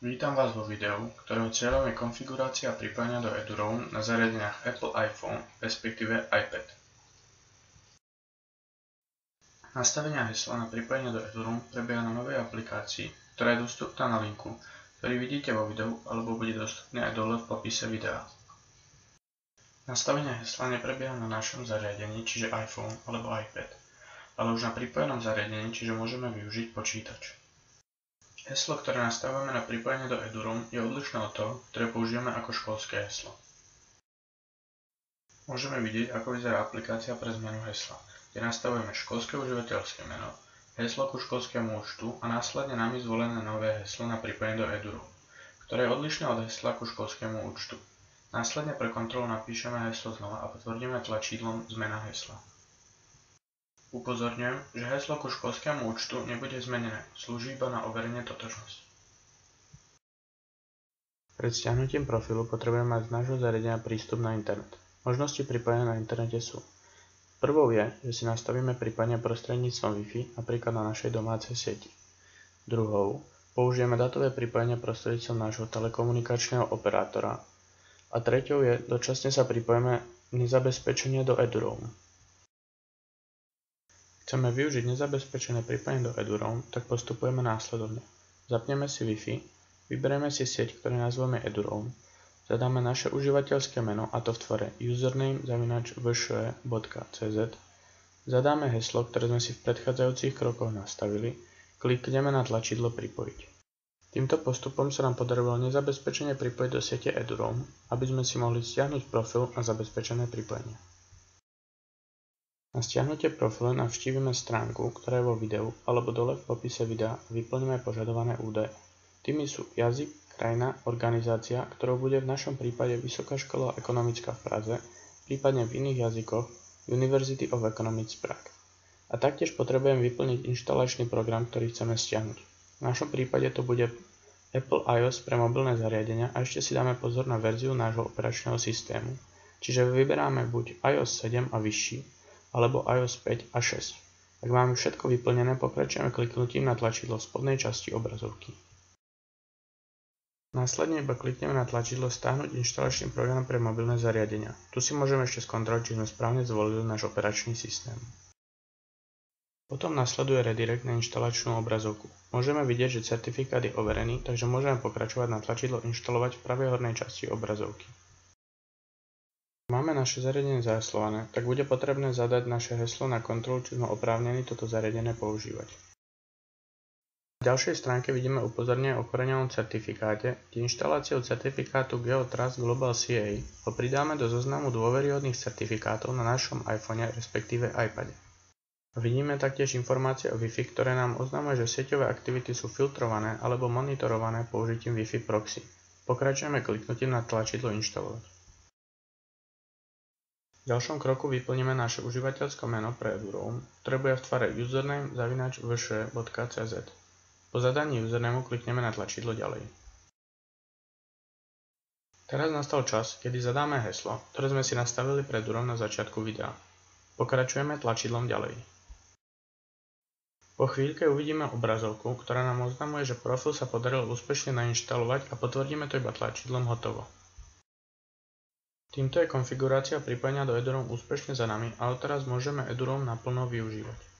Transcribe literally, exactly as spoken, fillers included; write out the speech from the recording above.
Vítam vás vo videu, ktorého cieľom je konfigurácia pripojenia do eduroamu na zariadeniach Apple iPhone, respektíve iPad. Nastavenia hesla na pripojenie do eduroamu prebieha na novej aplikácii, ktorá je dostupná na linku, ktorý vidíte vo videu alebo bude dostupný aj dole v popise videa. Nastavenie hesla neprebieha na našom zariadení, čiže iPhone alebo iPad, ale už na pripojenom zariadení, čiže môžeme využiť počítač. Heslo, ktoré nastavujeme na pripojenie do eduroamu, je odlišné od toho, ktoré použijeme ako školské heslo. Môžeme vidieť, ako vyzerá aplikácia pre zmenu hesla, kde nastavujeme školské užívateľské meno, heslo ku školskému účtu a následne nami zvolené nové heslo na pripojenie do eduroamu, ktoré je odlišné od hesla ku školskému účtu. Následne pre kontrolu napíšeme heslo znova a potvrdíme tlačidlom Zmena hesla. Upozorňujem, že heslo ku školskému účtu nebude zmenené, slúži iba na overenie totožnosti. Pred stiahnutím profilu potrebujeme mať z nášho zariadenia prístup na internet. Možnosti pripojenia na internete sú: prvou je, že si nastavíme pripojenie prostredníctvom Wi-Fi, napríklad na našej domácej sieti. Druhou, použijeme datové pripojenie prostredníctvom nášho telekomunikačného operátora. A treťou je, dočasne sa pripojíme nezabezpečenie do eduroamu. Chceme využiť nezabezpečené pripojenie do eduroamu, tak postupujeme následovne. Zapneme si Wi-Fi, vyberieme si sieť, ktorú nazveme eduroam, zadáme naše užívateľské meno, a to v tvore username zavináč v š e bodka c z, zadáme heslo, ktoré sme si v predchádzajúcich krokoch nastavili, klikneme na tlačidlo Pripojiť. Týmto postupom sa nám podarilo nezabezpečene pripojiť do siete eduroam, aby sme si mohli stiahnuť profil na zabezpečené pripojenie. Na stiahnutie profilu navštívime stránku, ktorá je vo videu alebo dole v popise videa a vyplníme požadované údaje. Tými sú jazyk, krajina, organizácia, ktorou bude v našom prípade Vysoká škola ekonomická v Praze, prípadne v iných jazykoch University of Economics Prague. A taktiež potrebujem vyplniť inštalačný program, ktorý chceme stiahnuť. V našom prípade to bude Apple iOS pre mobilné zariadenia a ešte si dáme pozor na verziu nášho operačného systému. Čiže vyberáme buď iOS sedem a vyšší, alebo iOS päť a šesť. Ak máme všetko vyplnené, pokračujeme kliknutím na tlačidlo v spodnej časti obrazovky. Následne iba klikneme na tlačidlo Stáhnuť inštalačný program pre mobilné zariadenia. Tu si môžeme ešte skontrolovať, či sme správne zvolili náš operačný systém. Potom nasleduje redirect na inštalačnú obrazovku. Môžeme vidieť, že certifikát je overený, takže môžeme pokračovať na tlačidlo Inštalovať v pravej hornej časti obrazovky. Ak máme naše zariadenie zaheslované, tak bude potrebné zadať naše heslo na kontrolu, či sme oprávnení toto zariadenie používať. Na ďalšej stránke vidíme upozornenie o koreňovom certifikáte, kde inštaláciou certifikátu GeoTrust Global C A ho pridáme do zoznamu dôveryhodných certifikátov na našom iPhone, respektíve iPade. Vidíme taktiež informácie o Wi-Fi, ktoré nám oznamuje, že sieťové aktivity sú filtrované alebo monitorované použitím Wi-Fi proxy. Pokračujeme kliknutím na tlačidlo Inštalovať. V ďalšom kroku vyplníme naše užívateľské meno pre eduroam, ktoré bude v tvare username zavináč v š e bodka c z. Po zadaní usernameu klikneme na tlačidlo Ďalej. Teraz nastal čas, kedy zadáme heslo, ktoré sme si nastavili pre eduroam na začiatku videa. Pokračujeme tlačidlom Ďalej. Po chvíľke uvidíme obrazovku, ktorá nám oznamuje, že profil sa podarilo úspešne nainštalovať a potvrdíme to iba tlačidlom Hotovo. Týmto je konfigurácia pripojenia do eduroamu úspešne za nami a odteraz môžeme eduroam naplno využívať.